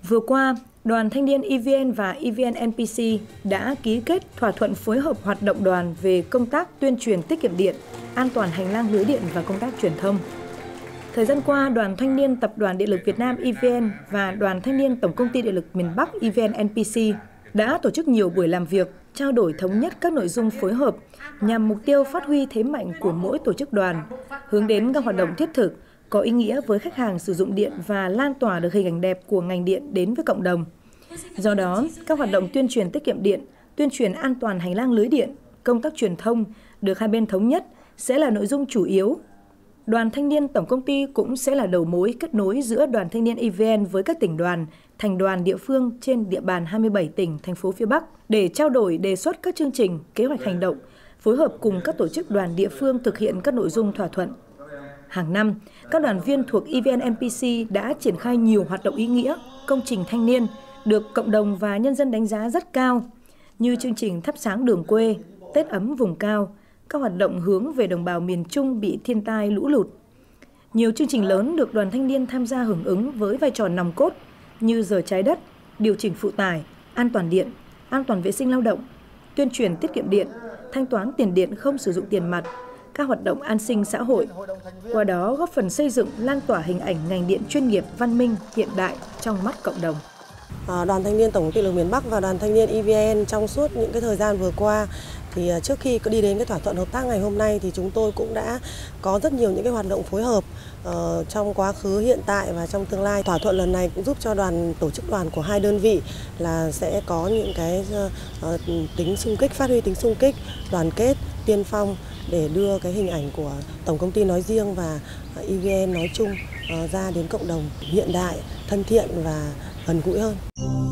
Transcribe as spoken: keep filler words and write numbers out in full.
Vừa qua, Đoàn Thanh niên e vê en và e vê en en pê xê đã ký kết thỏa thuận phối hợp hoạt động đoàn về công tác tuyên truyền tiết kiệm điện, an toàn hành lang lưới điện và công tác truyền thông. Thời gian qua, Đoàn Thanh niên Tập đoàn Điện lực Việt Nam e vê en và Đoàn Thanh niên Tổng công ty Điện lực miền Bắc e vê en en pê xê đã tổ chức nhiều buổi làm việc, trao đổi thống nhất các nội dung phối hợp nhằm mục tiêu phát huy thế mạnh của mỗi tổ chức đoàn, hướng đến các hoạt động thiết thực, có ý nghĩa với khách hàng sử dụng điện và lan tỏa được hình ảnh đẹp của ngành điện đến với cộng đồng. Do đó, các hoạt động tuyên truyền tiết kiệm điện, tuyên truyền an toàn hành lang lưới điện, công tác truyền thông được hai bên thống nhất sẽ là nội dung chủ yếu. Đoàn Thanh niên Tổng công ty cũng sẽ là đầu mối kết nối giữa Đoàn Thanh niên e vê en với các tỉnh đoàn, thành đoàn địa phương trên địa bàn hai mươi bảy tỉnh, thành phố phía Bắc để trao đổi đề xuất các chương trình, kế hoạch hành động, phối hợp cùng các tổ chức đoàn địa phương thực hiện các nội dung thỏa thuận. Hàng năm, các đoàn viên thuộc e vê en en pê xê đã triển khai nhiều hoạt động ý nghĩa, công trình thanh niên được cộng đồng và nhân dân đánh giá rất cao, như chương trình thắp sáng đường quê, Tết ấm vùng cao, các hoạt động hướng về đồng bào miền Trung bị thiên tai lũ lụt. Nhiều chương trình lớn được đoàn thanh niên tham gia hưởng ứng với vai trò nòng cốt như giờ trái đất, điều chỉnh phụ tải, an toàn điện, an toàn vệ sinh lao động, tuyên truyền tiết kiệm điện, thanh toán tiền điện không sử dụng tiền mặt, các hoạt động an sinh xã hội. Qua đó góp phần xây dựng, lan tỏa hình ảnh ngành điện chuyên nghiệp, văn minh, hiện đại trong mắt cộng đồng. Đoàn Thanh niên Tổng công ty Điện lực miền Bắc và Đoàn Thanh niên e vê en trong suốt những cái thời gian vừa qua thì trước khi đi đến cái thỏa thuận hợp tác ngày hôm nay thì chúng tôi cũng đã có rất nhiều những cái hoạt động phối hợp uh, trong quá khứ, hiện tại và trong tương lai. Thỏa thuận lần này cũng giúp cho đoàn tổ chức đoàn của hai đơn vị là sẽ có những cái uh, tính xung kích, phát huy tính xung kích, đoàn kết, tiên phong để đưa cái hình ảnh của tổng công ty nói riêng và e vê en nói chung uh, ra đến cộng đồng hiện đại, thân thiện và gần gũi hơn.